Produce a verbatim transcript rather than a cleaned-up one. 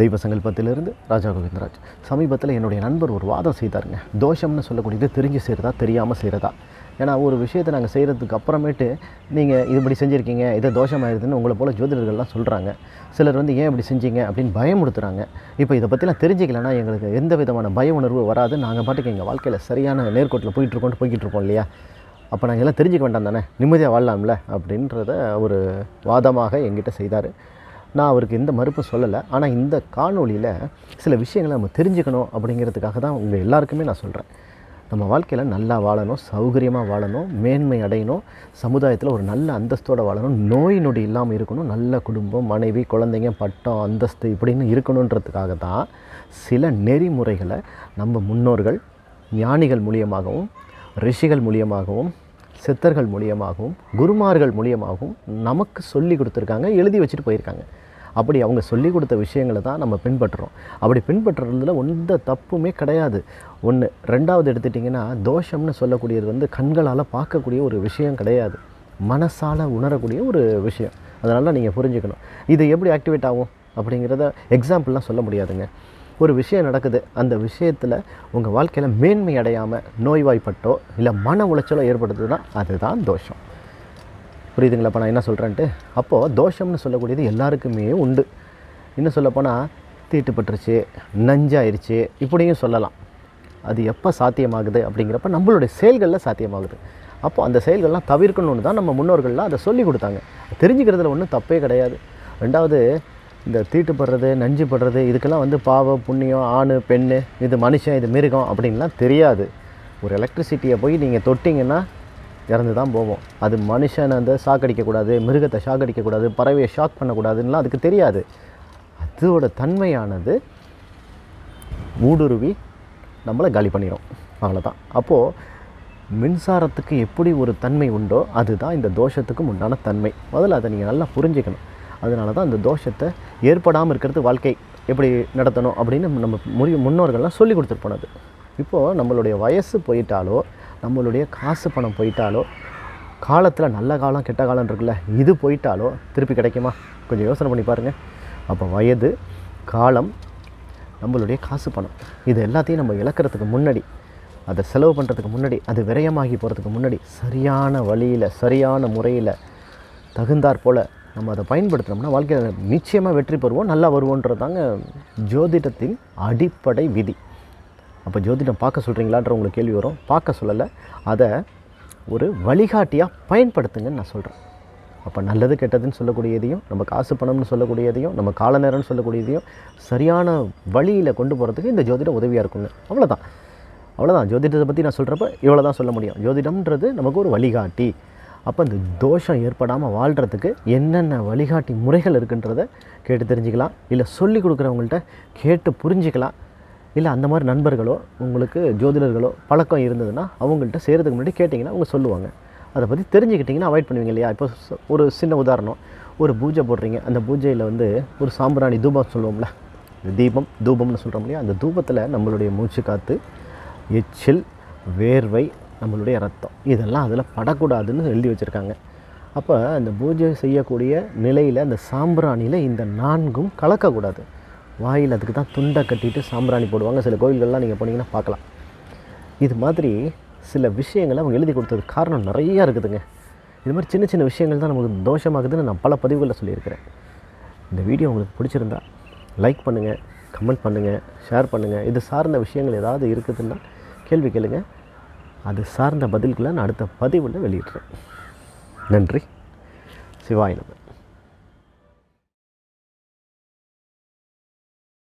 தெய்வ சங்கல்பத்திலிருந்து ராஜா கோவிந்தராஜ். சமீபத்தில் என்னுடைய நண்பர் ஒரு வாதம் செய்தாருங்க. தோஷம்னு சொல்லக்கூடியது தெரிஞ்சு செய்கிறதா தெரியாமல் செய்கிறதா. ஏன்னா ஒரு விஷயத்தை நாங்கள் செய்கிறதுக்கு அப்புறமேட்டு நீங்கள் இது இப்படி செஞ்சுருக்கீங்க, இதை தோஷமாயிருதுன்னு உங்களை போல் ஜோதிடர்கள்லாம் சொல்கிறாங்க. சிலர் வந்து ஏன் இப்படி செஞ்சீங்க அப்படின்னு பயமுடுத்துகிறாங்க. இப்போ இதை பற்றிலாம் தெரிஞ்சிக்கலன்னா எங்களுக்கு எந்த விதமான பய உணர்வு வராது. நாங்கள் பாட்டுக்கு எங்கள் வாழ்க்கையில் சரியான நேர்கோட்டில் போயிட்டுருக்கோன்ட்டு போய்கிட்டு இருப்போம் இல்லையா. அப்போ நாங்கள் எல்லாம் தெரிஞ்சிக்க வேண்டாம் தானே, நிம்மதியாக வாழலாம்ல அப்படின்றத ஒரு வாதமாக எங்கிட்ட செய்தார். நான் அவருக்கு எந்த மறுப்பும் சொல்லலை. ஆனால் இந்த காணொலியில் சில விஷயங்களை நம்ம தெரிஞ்சுக்கணும் அப்படிங்கிறதுக்காக தான் உங்கள் எல்லாருக்குமே நான் சொல்கிறேன். நம்ம வாழ்க்கையில் நல்லா வாழணும், சௌகரியமாக வாழணும், மேன்மை அடையணும், சமுதாயத்தில் ஒரு நல்ல அந்தஸ்தோடு வாழணும், நோய் நொடி இல்லாமல் இருக்கணும், நல்ல குடும்பம், மனைவி, குழந்தைங்க, பட்டம், அந்தஸ்து இப்படின்னு இருக்கணுன்றதுக்காக தான் சில நெறிமுறைகளை நம்ம முன்னோர்கள் ஞானிகள் மூலியமாகவும், ரிஷிகள் மூலியமாகவும், சித்தர்கள் மூலியமாகவும், குருமார்கள் மூலியமாகவும் நமக்கு சொல்லி கொடுத்துருக்காங்க, எழுதி வச்சுட்டு போயிருக்காங்க. அப்படி அவங்க சொல்லி கொடுத்த விஷயங்களை தான் நம்ம பின்பற்றுறோம். அப்படி பின்பற்றுறதுல எந்த தப்புமே கிடையாது. ஒன்று. ரெண்டாவது எடுத்துட்டிங்கன்னா, தோஷம்னு சொல்லக்கூடியது வந்து கண்களால் பார்க்கக்கூடிய ஒரு விஷயம் கிடையாது, மனசால் உணரக்கூடிய ஒரு விஷயம். அதனால் நீங்கள் புரிஞ்சுக்கணும். இது எப்படி ஆக்டிவேட் ஆகும் அப்படிங்கிறத எக்ஸாம்பிள்லாம் சொல்ல முடியாதுங்க. ஒரு விஷயம் நடக்குது, அந்த விஷயத்தில் உங்கள் வாழ்க்கையில் மேன்மை அடையாமல் நோய்வாய்ப்பட்டோ இல்லை மன உளைச்சலோ ஏற்படுத்துதுன்னா அதுதான் தோஷம். புரியுதுங்களா இப்போ நான் என்ன சொல்கிறேன்ட்டு? அப்போது தோஷம்னு சொல்லக்கூடியது எல்லாருக்குமே உண்டு. இன்னும் சொல்லப்போனால் தீட்டுப்பட்டுருச்சு, நஞ்சாயிருச்சு இப்படியும் சொல்லலாம். அது எப்போ சாத்தியமாகுது அப்படிங்கிறப்ப நம்மளுடைய செயல்களில் சாத்தியமாகுது. அப்போது அந்த செயல்கள்லாம் தவிர்க்கணுன்னு தான் நம்ம முன்னோர்கள்லாம் அதை சொல்லி கொடுத்தாங்க. தெரிஞ்சுக்கிறதுல ஒன்றும் தப்பே கிடையாது. ரெண்டாவது, இந்த தீட்டுப்படுறது, நஞ்சு படுறது இதுக்கெல்லாம் வந்து பாவம் புண்ணியம், ஆண் பெண், இது மனுஷன், இது மிருகம் அப்படின்லாம் தெரியாது. ஒரு எலக்ட்ரிசிட்டியை போய் நீங்கள் தொட்டிங்கன்னா இறந்து தான் போவோம். அது மனுஷனை வந்து ஷாக் அடிக்கக்கூடாது, மிருகத்தை ஷாக் அடிக்கக்கூடாது, பறவையை ஷாக் பண்ணக்கூடாதுன்னெலாம் அதுக்கு தெரியாது. அதோட தன்மையானது ஊடுருவி நம்மளை காலி பண்ணிடும், அவ்வளோதான். அப்போது மின்சாரத்துக்கு எப்படி ஒரு தன்மை உண்டோ அதுதான் இந்த தோஷத்துக்கும் உண்டான தன்மை. முதல்ல அதை நீங்கள் நல்லா புரிஞ்சுக்கணும். அதனால தான் இந்த தோஷத்தை ஏற்படாமல் இருக்கிறது வாழ்க்கை எப்படி நடத்தணும் அப்படின்னு நம்ம முறி முன்னோர்கள்லாம் சொல்லி கொடுத்துட்டு போனது. இப்போது நம்மளுடைய வயசு போயிட்டாலோ, நம்மளுடைய காசு பணம் போயிட்டாலோ, காலத்தில் நல்ல காலம் கெட்ட காலம் இருக்குல்ல, இது போயிட்டாலோ திருப்பி கிடைக்குமா? கொஞ்சம் யோசனை பண்ணி பாருங்கள். அப்போ வயது, காலம், நம்மளுடைய காசு பணம் இது எல்லாத்தையும் நம்ம இழக்கிறதுக்கு முன்னாடி, அதை செலவு பண்ணுறதுக்கு முன்னாடி, அது விரயமாகி போகிறதுக்கு முன்னாடி சரியான வழியில் சரியான முறையில் தகுந்தாற் போல் நம்ம அதை பயன்படுத்தினோம்னா வாழ்க்கையில் நிச்சயமாக வெற்றி பெறுவோம், நல்லா வருவோன்றது தாங்க ஜோதிடத்தின் அடிப்படை விதி. அப்போ ஜோதிடம் பார்க்க சொல்கிறீங்களான்ற உங்களுக்கு கேள்வி வரும். பார்க்க சொல்லலை, அதை ஒரு வழிகாட்டியாக பயன்படுத்துங்கன்னு நான் சொல்கிறேன். அப்போ நல்லது கெட்டதுன்னு சொல்லக்கூடியதையும், நம்ம காசு பணம்னு சொல்லக்கூடியதையும், நம்ம கால நேரம்னு சொல்லக்கூடியதையும் சரியான வழியில் கொண்டு போகிறதுக்கு இந்த ஜோதிடம் உதவியாக இருக்குங்க. அவ்வளோதான் அவ்வளோதான் ஜோதிடத்தை பற்றி நான் சொல்கிறப்ப இவ்வளோ தான் சொல்ல முடியும். ஜோதிடம்ன்றது நமக்கு ஒரு வழிகாட்டி. அப்போ இந்த தோஷம் ஏற்படாமல் வாழ்கிறதுக்கு என்னென்ன வழிகாட்டி முறைகள் இருக்குன்றதை கேட்டு தெரிஞ்சுக்கலாம். இல்லை சொல்லி கொடுக்குறவங்கள்ட்ட கேட்டு புரிஞ்சிக்கலாம். இல்லை அந்த மாதிரி நண்பர்களோ உங்களுக்கு ஜோதிடர்களோ பழக்கம் இருந்ததுன்னா அவங்கள்ட்ட செய்கிறதுக்கு முன்னாடி கேட்டிங்கன்னா அவங்க சொல்லுவாங்க. அதை பற்றி தெரிஞ்சுக்கிட்டிங்கன்னா அவாய்ட் பண்ணுவீங்க இல்லையா. இப்போ ஒரு சின்ன உதாரணம், ஒரு பூஜை போடுறீங்க, அந்த பூஜையில் வந்து ஒரு சாம்பிராணி தூபம் சொல்லுவோம்ல, தீபம் தூபம்னு சொல்கிறோம் இல்லையா. அந்த தூபத்தில் நம்மளுடைய மூச்சு காற்று, எச்சில், வேர்வை, நம்மளுடைய ரத்தம் இதெல்லாம் அதில் படக்கூடாதுன்னு எழுதி வச்சுருக்காங்க. அப்போ அந்த பூஜை செய்யக்கூடிய நிலையில் அந்த சாம்பிராணியில் இந்த நான்கும் கலக்கக்கூடாது. வாயில் அதுக்கு தான் துண்டை கட்டிட்டு சாம்பிராணி போடுவாங்க. சில கோயில்கள்லாம் நீங்கள் போனீங்கன்னா பார்க்கலாம். இது மாதிரி சில விஷயங்களை அவங்க எழுதி கொடுத்ததுக்கு காரணம் நிறையா இருக்குதுங்க. இது மாதிரி சின்ன சின்ன விஷயங்கள் தான் நமக்கு தோஷமாகுதுன்னு நான் பல பதிவுகளில் சொல்லியிருக்கிறேன். இந்த வீடியோ உங்களுக்கு பிடிச்சிருந்தா லைக் பண்ணுங்கள், கமெண்ட் பண்ணுங்கள், ஷேர் பண்ணுங்கள். இது சார்ந்த விஷயங்கள் ஏதாவது இருக்குதுன்னா கேள்வி கேளுங்க. அது சார்ந்த பதில்களை நான் அடுத்த பதிவில் வெளியிடுறேன். நன்றி. சிவாய நம.